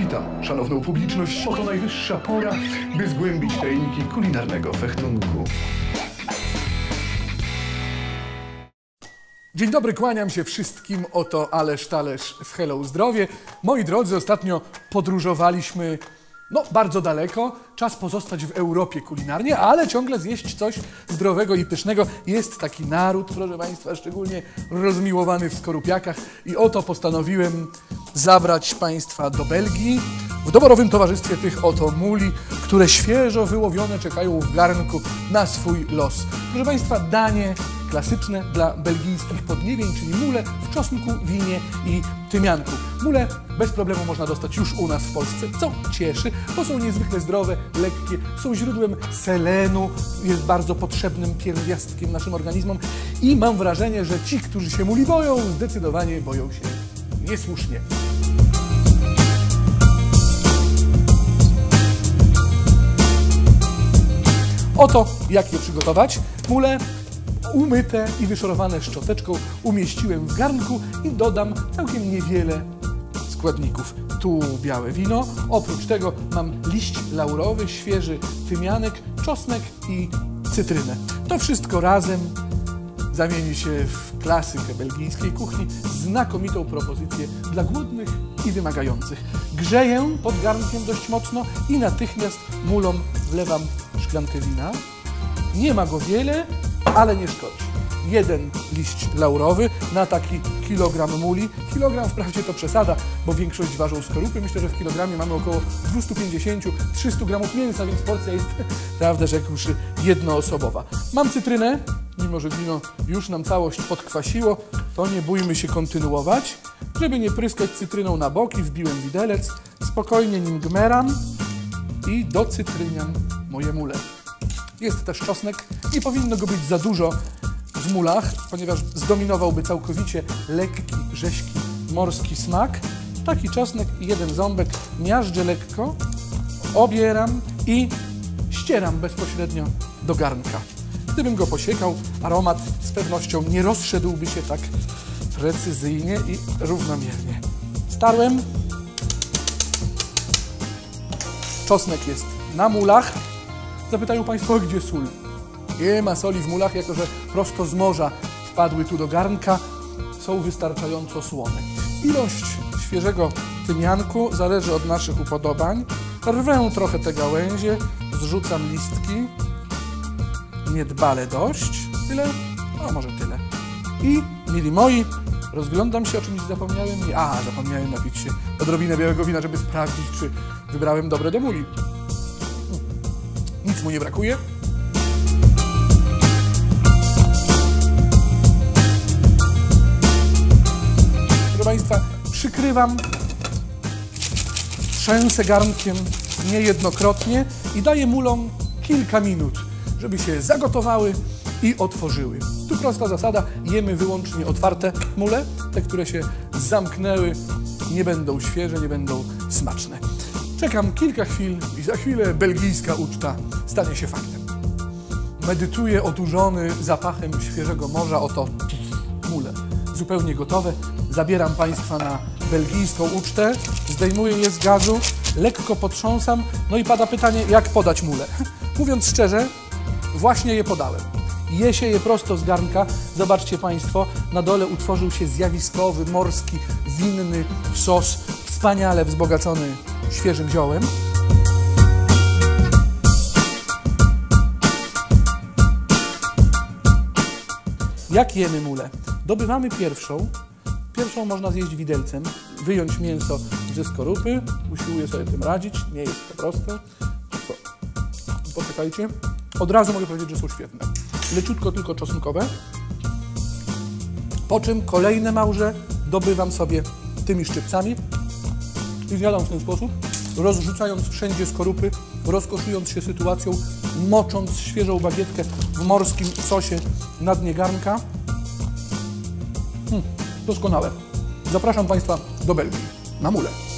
Witam szanowną publiczność. Oto najwyższa pora, by zgłębić tajniki kulinarnego fechtunku. Dzień dobry, kłaniam się wszystkim. Oto Ależ Talerz w Hello Zdrowie. Moi drodzy, ostatnio podróżowaliśmy bardzo daleko. Czas pozostać w Europie kulinarnie, ale ciągle zjeść coś zdrowego i pysznego. Jest taki naród, proszę Państwa, szczególnie rozmiłowany w skorupiakach. I oto postanowiłem zabrać Państwa do Belgii w doborowym towarzystwie tych oto muli, które świeżo wyłowione czekają w garnku na swój los. Proszę Państwa, danie klasyczne dla belgijskich podniebień, czyli mule w czosnku, winie i tymianku. Mule bez problemu można dostać już u nas w Polsce, co cieszy, bo są niezwykle zdrowe, lekkie, są źródłem selenu, jest bardzo potrzebnym pierwiastkiem naszym organizmom i mam wrażenie, że ci, którzy się muli boją, zdecydowanie boją się niesłusznie. Oto jak je przygotować. Mule umyte i wyszorowane szczoteczką umieściłem w garnku i dodam całkiem niewiele składników. Tu białe wino, oprócz tego mam liść laurowy, świeży tymianek, czosnek i cytrynę. To wszystko razem zamieni się w klasykę belgijskiej kuchni, znakomitą propozycję dla głodnych i wymagających. Grzeję pod garnkiem dość mocno i natychmiast mulom wlewam szklankę wina. Nie ma go wiele, ale nie szkodzi. Jeden liść laurowy na taki kilogram muli. Kilogram wprawdzie to przesada, bo większość ważą skorupy. Myślę, że w kilogramie mamy około 250-300 gramów mięsa, więc porcja jest, prawdę rzekłszy, jednoosobowa. Mam cytrynę, mimo że wino już nam całość podkwasiło, to nie bójmy się kontynuować. Żeby nie pryskać cytryną na boki, wbiłem widelec, spokojnie nim gmeram i docytryniam moje mule. Jest też czosnek, nie powinno go być za dużo w mulach, ponieważ zdominowałby całkowicie lekki, rześki, morski smak. Taki czosnek i jeden ząbek miażdżę lekko, obieram i ścieram bezpośrednio do garnka. Gdybym go posiekał, aromat z pewnością nie rozszedłby się tak precyzyjnie i równomiernie. Starłem. Czosnek jest na mulach. Zapytają Państwo, gdzie sól? Nie ma soli w mulach, jako że prosto z morza wpadły tu do garnka, są wystarczająco słone. Ilość świeżego tymianku zależy od naszych upodobań. Rwę trochę te gałęzie, zrzucam listki, niedbale dość, tyle, może tyle. I, mili moi, rozglądam się, o czymś zapomniałem. Zapomniałem napić się odrobinę białego wina, żeby sprawdzić, czy wybrałem dobre do muli. Nic mu nie brakuje. Proszę Państwa, przykrywam, trzęsę garnkiem niejednokrotnie i daję mulom kilka minut, żeby się zagotowały i otworzyły. Tu prosta zasada, jemy wyłącznie otwarte mule. Te, które się zamknęły, nie będą świeże, nie będą smaczne. Czekam kilka chwil i za chwilę belgijska uczta stanie się faktem. Medytuję odurzony zapachem świeżego morza, oto mule. Zupełnie gotowe. Zabieram Państwa na belgijską ucztę, zdejmuję je z gazu, lekko potrząsam, i pada pytanie, jak podać mule. Mówiąc szczerze, właśnie je podałem. Je się je prosto z garnka. Zobaczcie Państwo, na dole utworzył się zjawiskowy, morski, winny sos, wspaniale wzbogacony świeżym ziołem. Jak jemy mulę? Dobywamy pierwszą. Pierwszą można zjeść widelcem, wyjąć mięso ze skorupy. Usiłuję sobie tym radzić, nie jest to proste. Poczekajcie. Od razu mogę powiedzieć, że są świetne. Leciutko tylko czosnkowe. Po czym kolejne małże dobywam sobie tymi szczypcami i zjadam w ten sposób, rozrzucając wszędzie skorupy, rozkoszując się sytuacją, mocząc świeżą bagietkę w morskim sosie na dnie garnka. Doskonałe. Zapraszam Państwa do Belgii na mule.